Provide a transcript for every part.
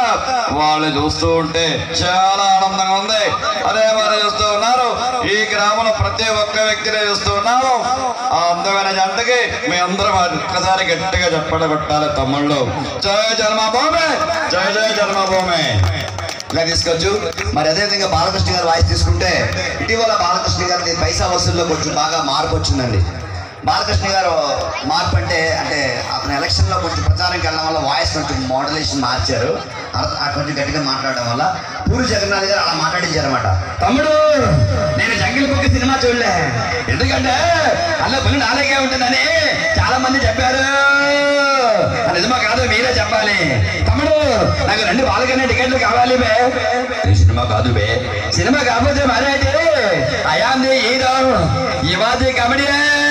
వాళ్ళు చూస్తూ ఉంటే చాలా ఆనందంగా ఉంది. అదే మరి చూస్తూ ఉన్నారు, ఈ గ్రామంలో ప్రతి ఒక్క వ్యక్తిని చూస్తూ ఉన్నారు. ఆ అందమైన జంటకి మీ అందరం ఒక్కసారి గట్టిగా చెప్పడం కొట్టాలి తమ్ముళ్ళు. జయ జన్మభూమి, జయ జయ జన్మభూమి. ఇలా తీసుకోవచ్చు. మరి అదేవిధంగా బాలకృష్ణ గారు వాయిస్ తీసుకుంటే ఇటీవల బాలకృష్ణ గారి పైసా వసూల్లో కొంచెం బాగా మార్పు వచ్చిందండి. బాలకృష్ణ గారు మార్పు అంటే అతను ఎలక్షన్లో కొంచెం ప్రచారంకి వెళ్ళడం వల్ల వాయిస్ కొంచెం మోడలేషన్ మార్చారు. కొంచెం గట్టిగా మాట్లాడడం వల్ల పూరి జగన్నాథ్ గారు అలా మాట్లాడించారు అనమాట. తమ్ముడు, నేను జంగిల్ బుక్ సినిమా చూడలే, ఎందుకంటే అలా పని నాలుగే ఉంటుందని చాలా మంది చెప్పారు. నిజమా కాదు మీరే చెప్పాలి. తమ్ముడు, నాకు 2 బాలకనే టికెట్లు కావాలి బే. సినిమా కాదు బే. సినిమా కాకపోతే మరేంటి? అయాంది హీరో, యువాది కమెడీ.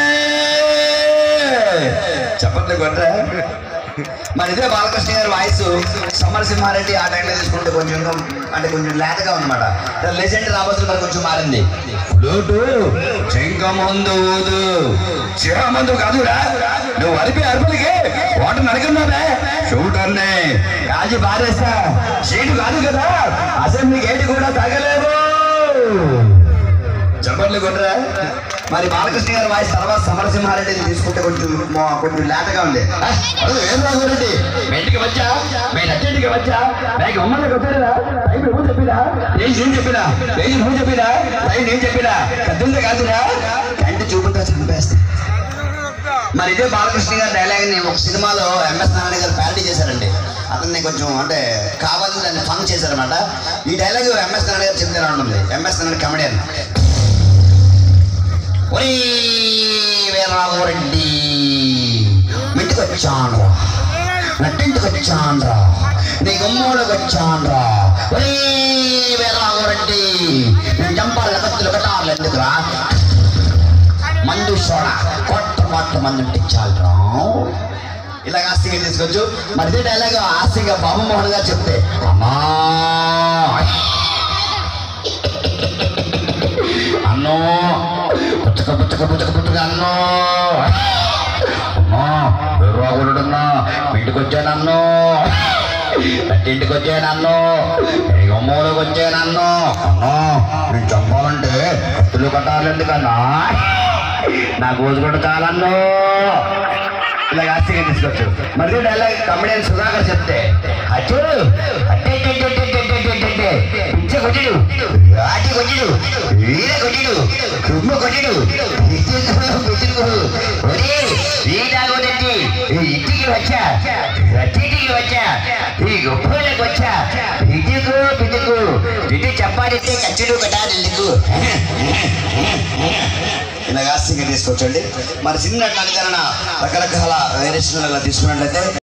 చెప్పట్లే కొట్రా. మరి ఇదే బాలకృష్ణ గారి వాయిస్ సమరసింహారెడ్డి ఆ టైంలో తీసుకుంటే కొంచెం లేతగా ఉందన్నమాట. లెజెండ్ రాబోతులు మరి కొంచెం మారింది. ఫ్లూటు చెంక ముందు ఊదు, చిర మందు కాదురా. నువ్వు అరిపే అరుపులకి ఓటు నడుకున్నావే. షూటర్ని కాజీ బారేస్తా. సీటు కాదు కదా, అసెంబ్లీ గేటు కూడా తగలేవు. చెప్పట్లు కొట్టరా. మరి బాలకృష్ణ గారి వాయిస్ తర్వాత సమరసింహారెడ్డిని తీసుకుంటే కొంచెం లేతగా ఉంది. ఏం రాఘవరెడ్డి, ఇంటికి వచ్చా, నేను అత్తింటికి వచ్చా, నాకు ఉమ్మలకి వచ్చారా? నువ్వు చెప్పినా, నేను చెప్పినా, నువ్వు చెప్పినా, నేను చెప్పినా, పెద్దలే కాదురా, కంటి చూపుతా చంపేస్తా. మరి ఇదే బాలకృష్ణ గారి డైలాగ్ని ఒక సినిమాలో ఎంఎస్ నారాయణ గారు ప్యారడీ చేశారండి. అతన్ని కొంచెం కావాలని దాన్ని ఫన్ చేశారనమాట. ఈ డైలాగ్ ఎంఎస్ నారాయణ గారు చెప్తే ఉంటుంది. MS Narayana comedian. ఒరే వీరరాఘవరెడ్డి, ఇంటికి వచ్చాను, నట్టింటికి వచ్చాన్రా, నీ గుమ్మలోకి వచ్చాన్రా. ఒరే వీరరాఘవరెడ్డి, నేను చంపాలి కత్తులు కట్టాలి ఎందుకురా? మందు సోడా కొత్త మందు చాలరా. ఇలాగ ఆస్తిగా తీసుకోవచ్చు. మరి ఇదే డైలాగ్ ఆస్తిగా బాబు మోహన్ గారు చెప్తే, అమ్మా అన్నో పుచ్చక అన్నో, అమ్మా రాగులుడన్నా, ఇంటికి వచ్చానన్నో, ఇంటికి వచ్చానన్నో, గుమ్మలోకి వచ్చానన్నో. అన్నో, నేను చంపాలంటే కత్తులు కట్టాలి ఎందుకన్నా? నా గోజు కూడా చాలన్నో. ఇలా ఆస్తిగా తీసుకోవచ్చు. మరి డైలాగ్ కమెడియన్ సుధాకర్ చెప్తే, అచ్చు అట్టే పిచ్చ కొట్టిడు, ఆటి కొట్టిడు, ఈర కొట్టిడు, కుమ్మ కొట్టిడు, ఇంటికి వచ్చా, రట్టింటికి వచ్చా, ఈ గొప్పలకు వచ్చా, ఇటుకు పిటుకు ఇటు చెప్పాలంటే కచ్చుడు కట్టాలి ఎందుకు? ఇలా ఆస్తిగా తీసుకోవచ్చండి. మరి చిన్న రకరకాల వేరియేషన్ తీసుకున్నట్లయితే